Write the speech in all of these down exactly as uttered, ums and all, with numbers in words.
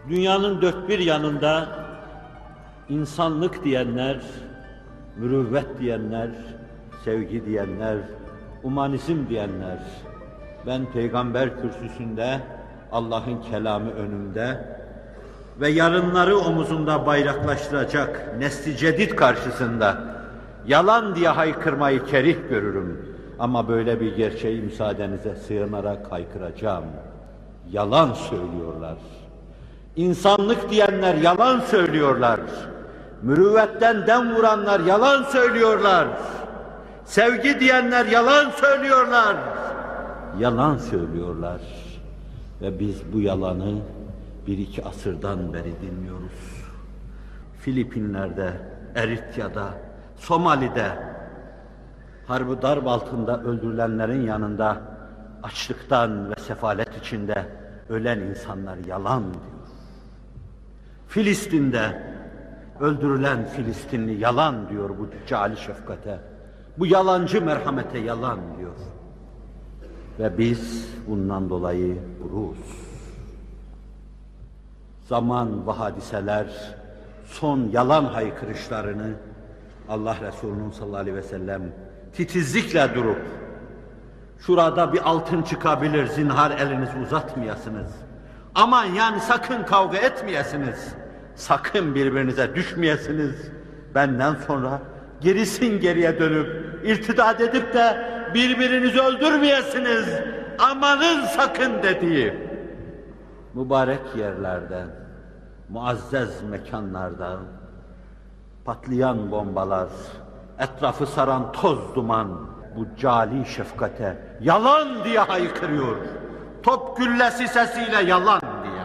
Dünyanın dört bir yanında insanlık diyenler, mürüvvet diyenler, sevgi diyenler, humanizm diyenler, ben peygamber kürsüsünde, Allah'ın kelamı önümde ve yarınları omuzunda bayraklaştıracak nesli cedid karşısında yalan diye haykırmayı kerih görürüm. Ama böyle bir gerçeği müsaadenize sığınarak haykıracağım. Yalan söylüyorlar. İnsanlık diyenler yalan söylüyorlar. Mürüvvetten dem vuranlar yalan söylüyorlar. Sevgi diyenler yalan söylüyorlar. Yalan söylüyorlar. Ve biz bu yalanı bir iki asırdan beri dinliyoruz. Filipinler'de, Eritya'da, Somali'de, harbi darp altında öldürülenlerin yanında açlıktan ve sefalet içinde ölen insanlar yalan diyor. Filistin'de öldürülen Filistinli yalan diyor bu cali şefkate. Bu yalancı merhamete yalan diyor. Ve biz bundan dolayı vururuz. Zaman ve hadiseler son yalan haykırışlarını Allah Resulü'nün sallallahu aleyhi ve sellem titizlikle durup şurada bir altın çıkabilir, zinhar elinizi uzatmayasınız. Aman yani sakın kavga etmeyesiniz. Sakın birbirinize düşmeyesiniz. Benden sonra gerisin geriye dönüp irtidat edip de birbirinizi öldürmeyesiniz. Amanın sakın dediği mübarek yerlerde, muazzez mekanlarda patlayan bombalar, etrafı saran toz duman bu cali şefkate yalan diye haykırıyor. Top güllesi sesiyle yalan diye.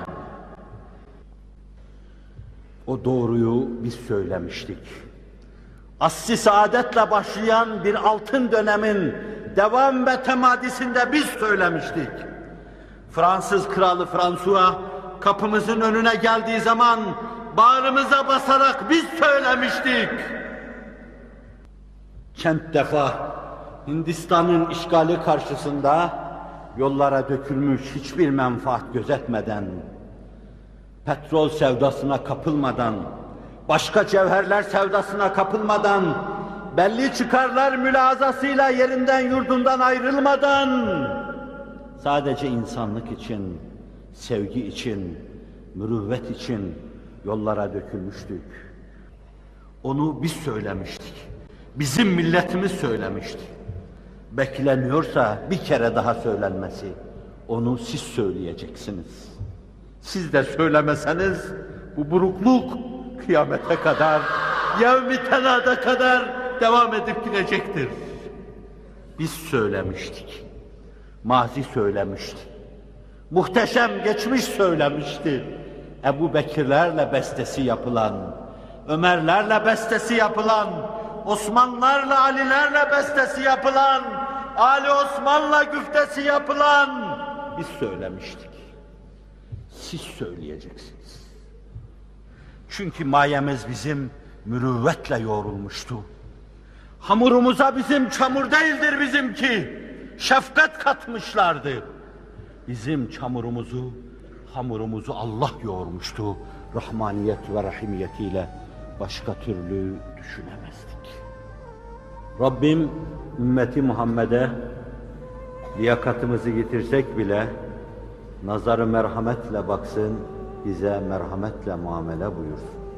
O doğruyu biz söylemiştik. Asr-ı saadetle başlayan bir altın dönemin devam ve temadisinde biz söylemiştik. Fransız kralı François kapımızın önüne geldiği zaman bağrımıza basarak biz söylemiştik. Kent defa Hindistan'ın işgali karşısında yollara dökülmüş hiçbir menfaat gözetmeden, petrol sevdasına kapılmadan, başka cevherler sevdasına kapılmadan, belli çıkarlar mülazasıyla yerinden yurdundan ayrılmadan, sadece insanlık için, sevgi için, mürüvvet için yollara dökülmüştük. Onu biz söylemiştik. Bizim milletimiz söylemişti. Bekleniyorsa bir kere daha söylenmesi, onu siz söyleyeceksiniz. Siz de söylemeseniz bu burukluk kıyamete kadar, yevmi tenada kadar devam edip gidecektir. Biz söylemiştik. Mazi söylemişti. Muhteşem geçmiş söylemişti. Ebu Bekirlerle bestesi yapılan, Ömerlerle bestesi yapılan, Osmanlarla, Alilerle bestesi yapılan, Ali Osman'la güftesi yapılan biz söylemiştik. Siz söyleyeceksiniz. Çünkü mayemiz bizim mürüvvetle yoğrulmuştu. Hamurumuza bizim çamur değildir bizimki, şefkat katmışlardı. Bizim çamurumuzu, hamurumuzu Allah yoğurmuştu. Rahmaniyet ve rahimiyetiyle başka türlü düşünemezdik. Rabbim ümmeti Muhammed'e liyakatımızı yitirsek bile nazarı merhametle baksın, bize merhametle muamele buyursun.